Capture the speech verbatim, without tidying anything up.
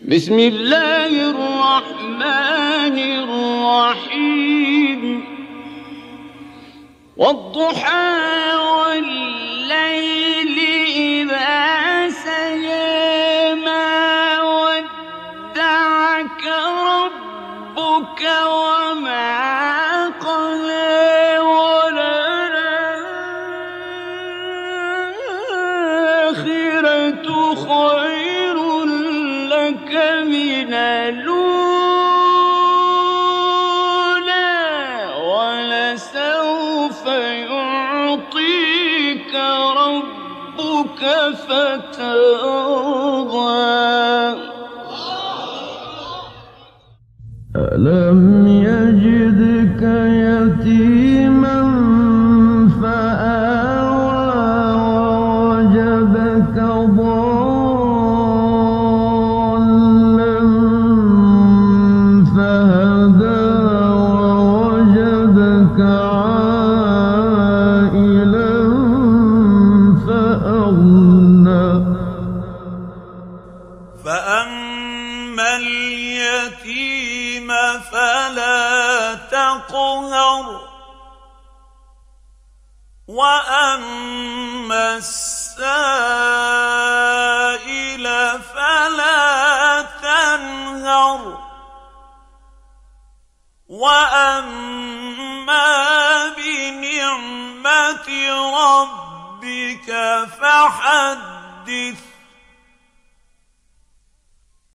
بسم الله الرحمن الرحيم والضحى والليل إذا سجى ما ودعك ربك وما قلى وللآخرة خير لك من الأولى ولسوف يعطيك ربك فترضى ألم يجدك يتيما فآوى ووجدك ضالا فهدى ووجدك عائلا فأغنى فأما اليتيم فلا تقهر وأما السائل فلا تنهر وأما بنعمة ربك فحدث